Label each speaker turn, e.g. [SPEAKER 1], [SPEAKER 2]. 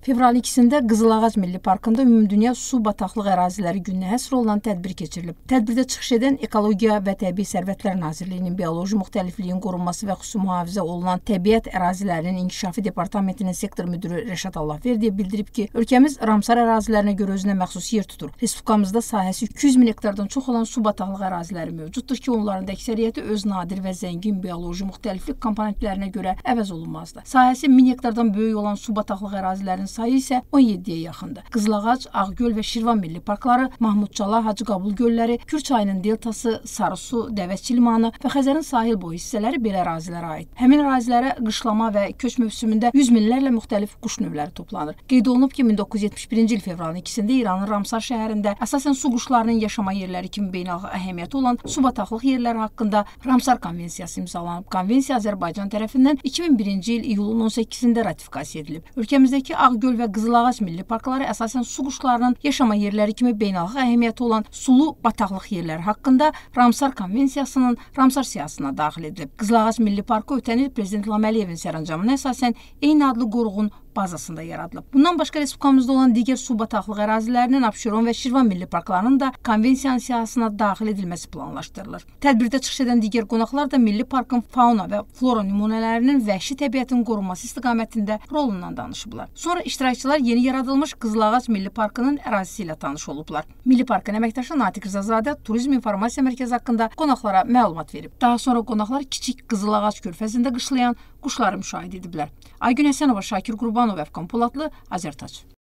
[SPEAKER 1] Fevral 2-də Qızılağac Milli Parkında Ümumdünya Su Bataqlıq Əraziləri gününə həsr olunan tədbir keçirilib. Tədbirdə çıxış edən Ekologiya və Təbii Sərvətlər Nazirliyinin Bioloji Müxtəlifliyin Qorunması və Xüsusi Mühafizə olunan Təbiət Ərazilərinin İnkişafı Departamentinin sektor müdürü Rəşad Allahverdiyev bildirib ki, ölkəmiz Ramsar ərazilərinə görə özünə məxsus yer tutur. Respublikamızda sahəsi 200 min hektardan çox olan su bataqlıq əraziləri mövcuddur ki, onların da əksəriyyəti öz nadir və zəngin bioloji müxtəliflik komponentlərinə görə əvəz olunmazdır. Sahəsi 1000 hektardan böyük olan su bataqlıq ərazilərinin sayı isə 17-yə yaxındır. Qızılağac, Ağgöl və Şirvan milli parkları, Mahmudçala, Hacıqabul gölləri, Kür çayının deltası, Sarısu, Dəvəçi limanı və Xəzərin sahil boyu hissələri belə ərazilərə aid. Həmin ərazilərə qışlama və köç mövsümündə yüz minlərlə müxtəlif quş növləri toplanır. Qeyd olunub ki, 1971-ci il fevralın 2-də İranın Ramsar şəhərində əsasən su quşlarının yaşama yerləri kimi beynəlxalq əhəmiyyəti olan su bataqlıq yerləri haqqında Ramsar konvensiyası imzalanıb. Konvensiya Azərbaycan tərəfindən 2001-ci il iyulun 18-də ratifikasiya edilib. Ölkəmizdəki Ağgöl və Qızılağac milli parkları əsasən su quşlarının yaşama yerləri kimi beynəlxalq əhəmiyyəti olan sulu bataqlıq yerləri haqqında Ramsar konvensiyasının Ramsar siyahısına daxil edilib. Qızılağac milli parkı ötən il Prezident İlham Əliyevin sərəncamına əsasən eyni adlı qoruğun bazasında yaradılıb. Bundan başqa respublikamızda olan digər su bataqlıq ərazilərinin Abşeron və Şirvan milli parklarının da konvensiyanın siyahısına daxil edilməsi planlaşdırılır. Tədbirdə çıxış edən digər qonaqlar da milli parkın fauna və flora nümunələrinin vəhşi təbiətin qorunması istiqamətində rolundan danışıblar. Sonra iştirakçılar yeni yaradılmış Qızılağac milli parkının ərazisi ilə tanış olublar. Milli parkın əməkdaşı Natiq Rzazadə Turizm İnformasiya Mərkəzi haqqında qonaqlara məlumat verib. Daha sonra qonaqlar kiçik Qızılağac körfəzində qışlayan quşları müşahidə ediblər. Aygün Həsənova, Şakir Qurbanov, Əfqan Poladlı, Azərtac.